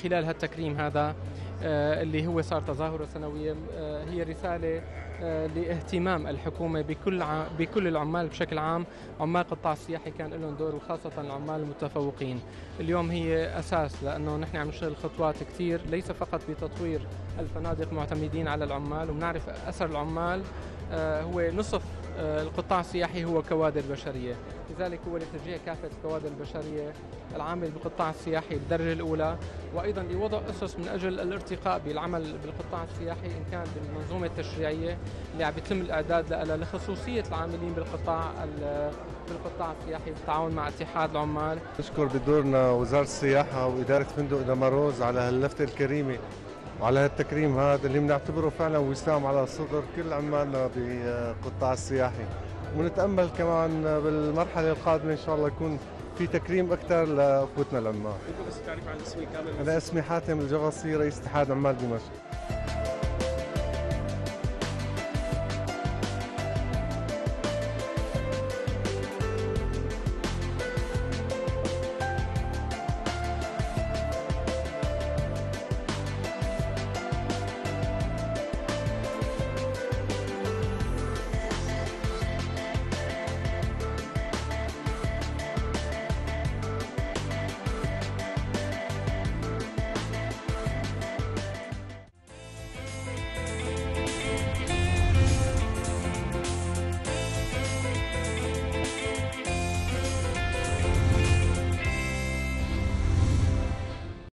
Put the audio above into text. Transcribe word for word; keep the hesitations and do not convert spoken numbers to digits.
خلال هالتكريم هذا اللي هو صار تظاهرة سنوية هي رسالة لاهتمام الحكومة بكل بكل العمال بشكل عام. عمال القطاع السياحي كان لهم دور، وخاصة العمال المتفوقين. اليوم هي أساس، لأنه نحن عم نشتغل خطوات كثير، ليس فقط بتطوير الفنادق معتمدين على العمال، وبنعرف أثر العمال هو نصف القطاع السياحي هو كوادر بشرية. لذلك هو لتشجيع كافة الكوادر البشرية العامل بالقطاع السياحي بالدرجة الأولى، وأيضا لوضع أسس من أجل الارتقاء بالعمل بالقطاع السياحي، إن كان بالمنظومة التشريعية اللي عم يتم الإعداد لها لخصوصية العاملين بالقطاع بالقطاع السياحي بالتعاون مع اتحاد العمال. نشكر بدورنا وزارة السياحة وإدارة فندق دمروز على هاللفتة الكريمة وعلى هالتكريم هذا اللي بنعتبره فعلا وسام على صدر كل عمالنا بالقطاع السياحي. ونتأمل كمان بالمرحلة القادمة إن شاء الله يكون في تكريم أكثر لأخوتنا العمال. بس تعرف عن اسمي كامل؟ أنا اسمي حاتم الجغصي، رئيس اتحاد عمال دمشق.